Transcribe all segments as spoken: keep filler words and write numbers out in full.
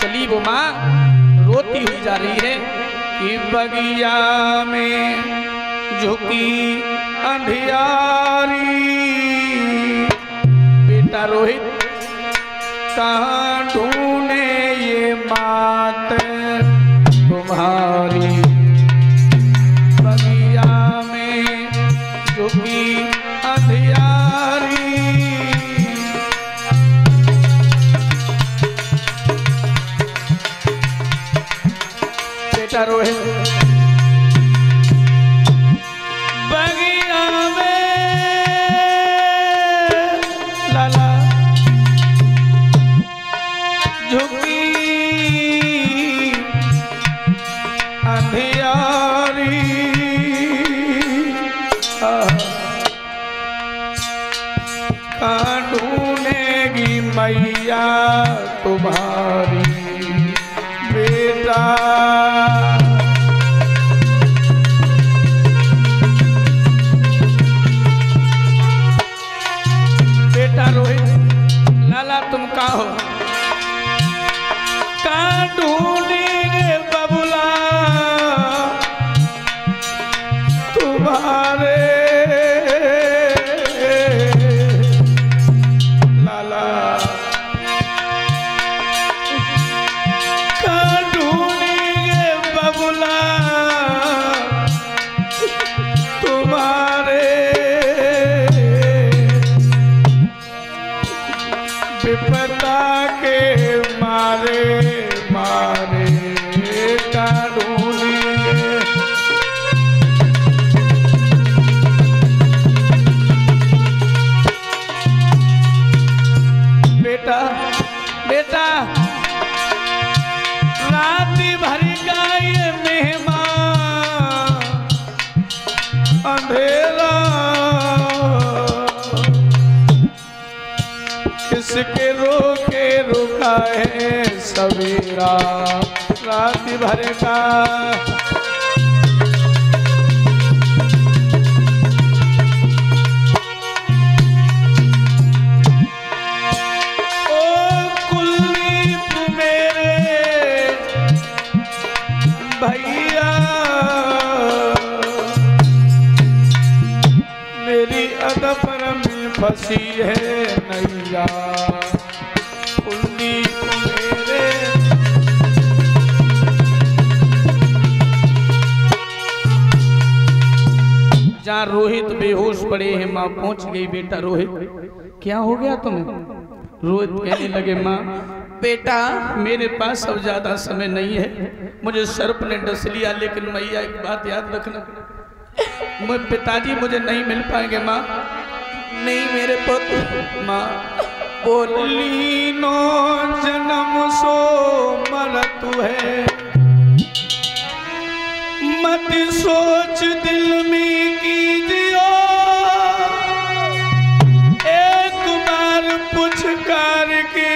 चली वो माँ रोती हुई जा रही है कि बगिया में झुकी अंधियारी, बेटा रोहित कहाँ ढूंढे ये मात तुम्हारी। बगिया में झुकी अंधियारी, बेटा रोहित बगिया में लाला झुकी अंधियारी, कहाँ ढूंढेगी मैया तुम्हारी। बेटा बेटा रोहित लाला तुम कहाँ हो? कहाँ ढूंढेंगे बबुला तुम्हारे। लाला कहाँ ढूंढेंगे बबुला तुम्हारे। विपदा के मारे मारे का ढूंढेंगे। बेटा बेटा रात भर का ये मेहमान अंधेरा, किसके रोके रुका है सवेरा। रात भर का ओ कुलदीप मेरे भैया, मेरी अदपर में फंसी है नैया। कुलदीप मेरे जहाँ रोहित बेहोश पड़े हैं माँ पहुंच गई। बेटा रोहित क्या हो गया तुम्हें? रोहित कहने लगे माँ बेटा मेरे पास अब ज्यादा समय नहीं है, मुझे सर्प ने डस लिया, लेकिन मैया एक बात याद रखना, मैं पिताजी मुझे नहीं मिल पाएंगे माँ। नहीं मेरे पुत्र। माँ बोली नो जन्म सो मरतु है, मत सोच दिल में कीजियो, एक बार पुचकार के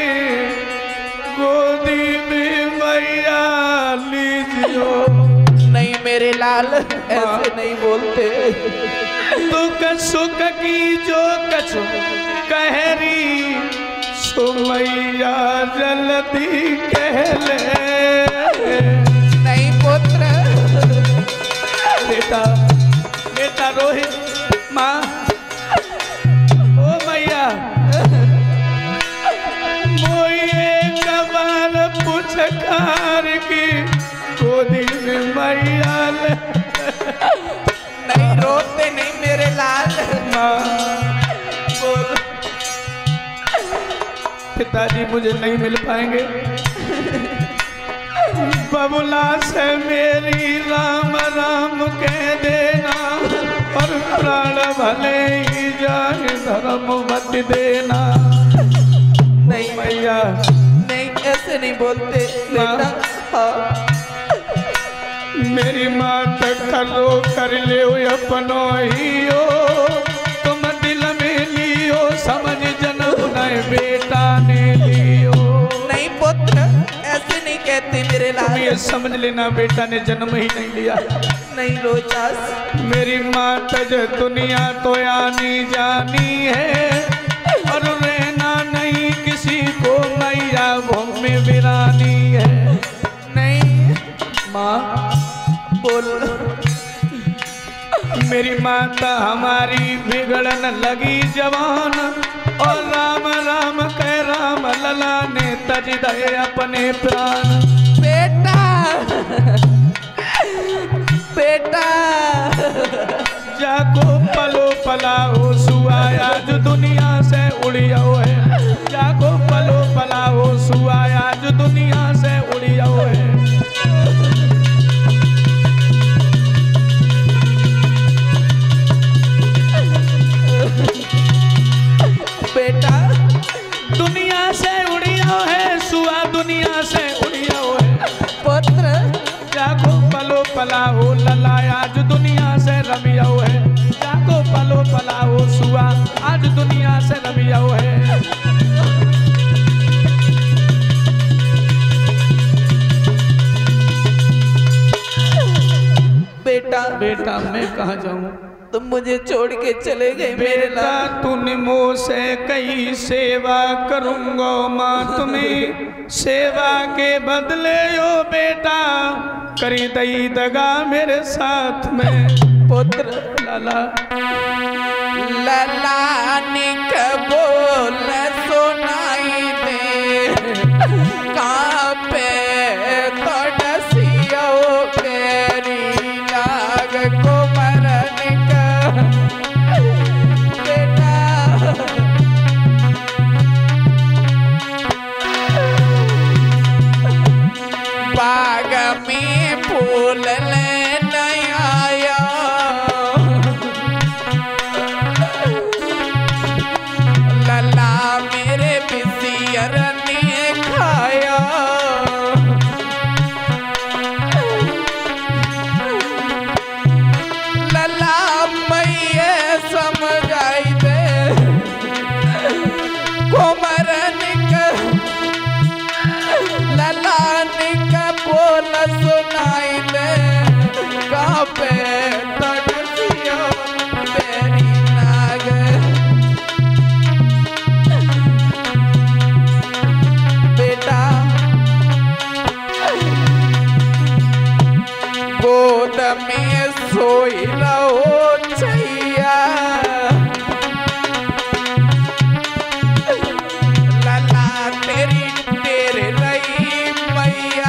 गोदी में मैया लीजियो। नहीं मेरे लाल ऐसे नहीं बोलते। दुख सुख की जो कछु कहरी, सुमैया जल्दी कह ले। नहीं पुत्र। बेटा बेटा रोहित माँ ओ मैया मोये कबार पुचकार की गोदी में मैया ले। नहीं रोते नहीं मेरे लाल। माँ बोल पिताजी मुझे नहीं मिल पाएंगे, बबुला से मेरी राम राम कह देना, और प्राण भले ही जाए धर्म मत देना। नहीं मैया नहीं ऐसे नहीं बोलते बेटा। हाँ मेरी माँ तक करो कर ले अपनो ही हो, तुम दिल में लियो समझ जन्म नहीं बेटा ने लियो। नहीं पुत्र ऐसे नहीं कहते मेरे लाल। तुम ये समझ लेना बेटा ने जन्म ही नहीं लिया। नहीं रोहिदास मेरी माँ तज दुनिया तो आनी जानी है, और रहना नहीं किसी को मैया भूमि वीरानी तो हमारी बिगड़न लगी जवान और राम राम कह राम लला ने तज दे अपने प्राण। बेटा बेटा जाको पलो पलाओ सुआया जो दुनिया से उड़ियो है, जाको पलो पलाओ सुआया जो दुनिया से उड़ियो है। बेटा दुनिया से उड़ियो है सुआ दुनिया से उड़ियो है। पुत्र जाको पलो पलाओ ललाया आज दुनिया से रमियो है, जाको पलो पलाओ सुआ आज दुनिया से रमियो है। बेटा बेटा मैं कहाँ जाऊँ, तुम मुझे छोड़ के चले गए मेरे बेटा लाल। तूने मुझसे कई सेवा करूँगा माँ तुम्हें सेवा के बदले यो बेटा करी दई दगा मेरे साथ में। पुत्र लाला ललानी का बोल सुनाई दे कहाँ पे तड़सियो तेरी लाग को मरने का। बेटा बाग में फूल लेने आया लला मेरे बिसियर ने खाया। लला मैया समझाई दे कुमरन का लला का बोल सुनाई दे कहाँ पे तड़सियो तेरी नाग। बेटा गोद में सोई रहो छैया लला तेरी तेरे रही मैया।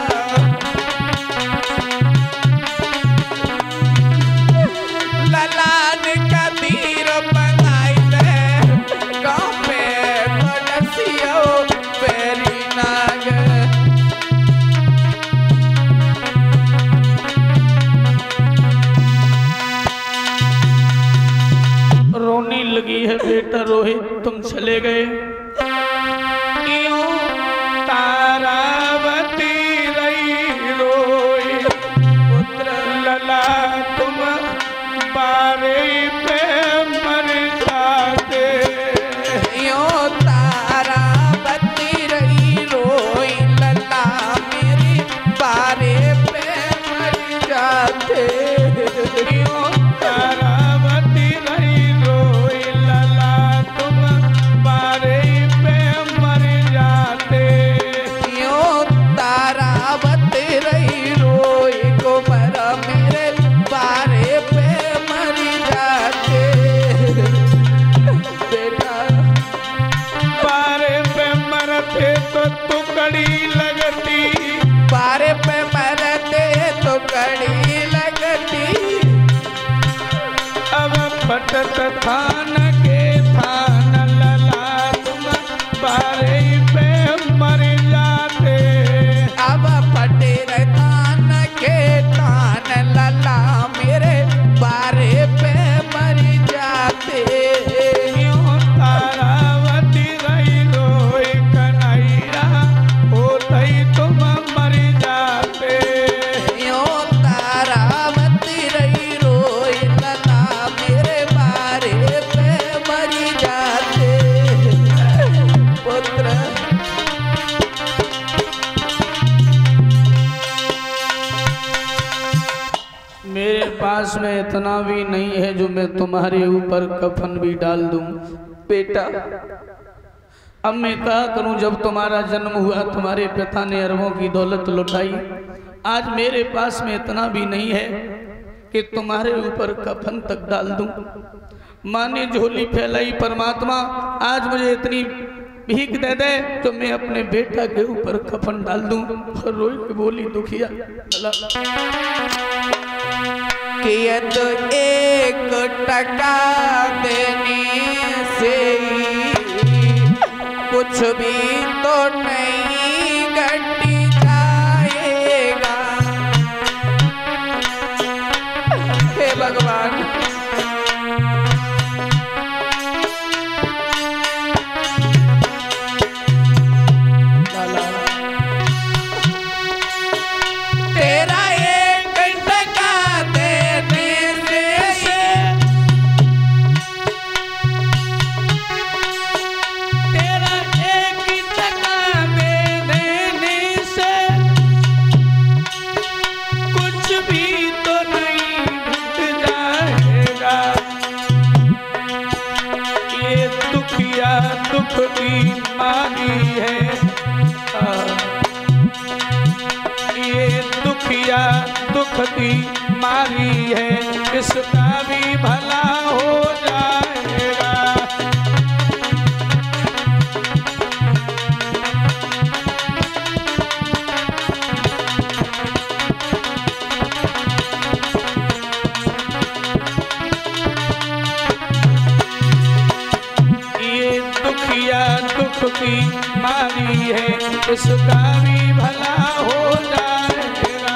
ललान का तीर बनाई दे कहाँ पे तड़सियो तेरी नाग। रोने लगी है बेटा रोहित तुम चले गए। यूं तारावती रही रोई पुत्र लला तुम बारे पे मर जाते। यो तारा बत्ती रही रोई लला मेरी बारे पे मर जाते। यूं तारावती रही रोई लला तुम बारे पे मर जाते। यो तारा बत्ती रही रोई कुमर मेरे बारे पे मर जाते। बेटा बारे पे मरते तो तुकड़ी लगती, बारे पे मरते तो कड़ी लगती। अब पटत थान के थान लला तुम बारे पे मर जाते। अब पटे तान के तान लला मेरे बारे पे मर जाते। यूं तारावती रही रोई कन्हैया होतई तुम मर जाते। यो तारावती रही रोई लला मेरे बारे पे मर जाते। पुत्र मेरे पास में इतना भी नहीं है जो मैं तुम्हारे ऊपर कफन भी डाल दूं। बेटा अब मैं क्या करूं, जब तुम्हारा जन्म हुआ तुम्हारे पिता ने अरबों की दौलत लुटाई, आज मेरे पास में इतना भी नहीं है कि तुम्हारे ऊपर कफन तक डाल दूं। माँ ने झोली फैलाई, परमात्मा आज मुझे इतनी भीख दे दे तो मैं अपने बेटा के ऊपर कफन डाल दूं। और रोई के बोली दुखिया कि ये तो एक टका देने से कुछ भी तो नहीं घटी जाएगा। हे भगवान, तेरा एक टका देने से, तेरा एक टका देने से कुछ भी तो नहीं घट जाएगा। ये दुखिया दुख की मारी है, ये दुखिया दुख की मारी है, इसका भी भला हो जाएगा। ये दुखिया दुख की मारी है, इसका भी भला हो जाएगा।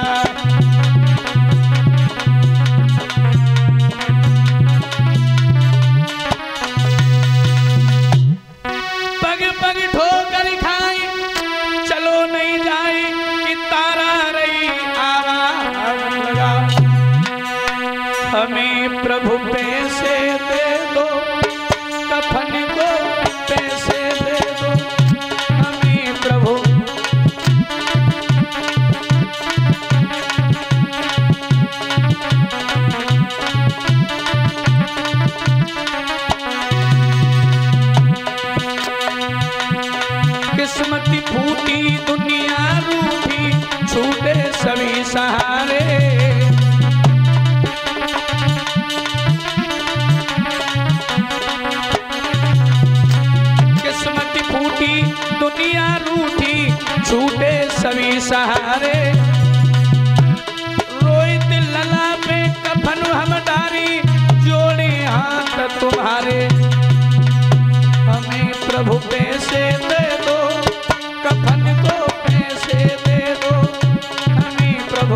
पग पग ठोकर खाई, चलो नहीं जाए कि तारा रही आवाज लगा। हमें प्रभु पैसे दे दो, कफन को पैसे दे दो, हमें प्रभु। किस्मत फूटी दुनिया रूठी, छूटे सभी सहारे। किस्मत फूटी दुनिया रूठी, छूटे सभी सहारे। रोहित लला पे कफन हम डारी, जोड़े हाथ तुम्हारे। हमें प्रभु पैसे दे दो, कफन को पैसे दे दो, हमें प्रभु।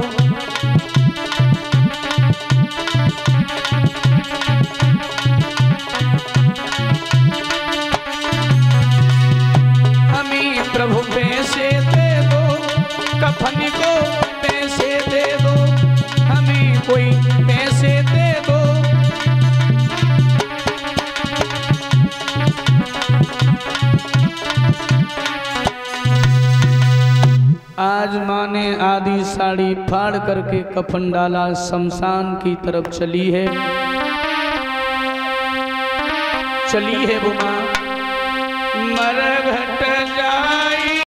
हमें प्रभु पैसे दे दो, कफन को पैसे दे दो, हमें कोई पैसे दे दो। आज माँ ने आधी साड़ी फाड़ करके कफन डाला, शमशान की तरफ चली है। चली है वो माँ मर गए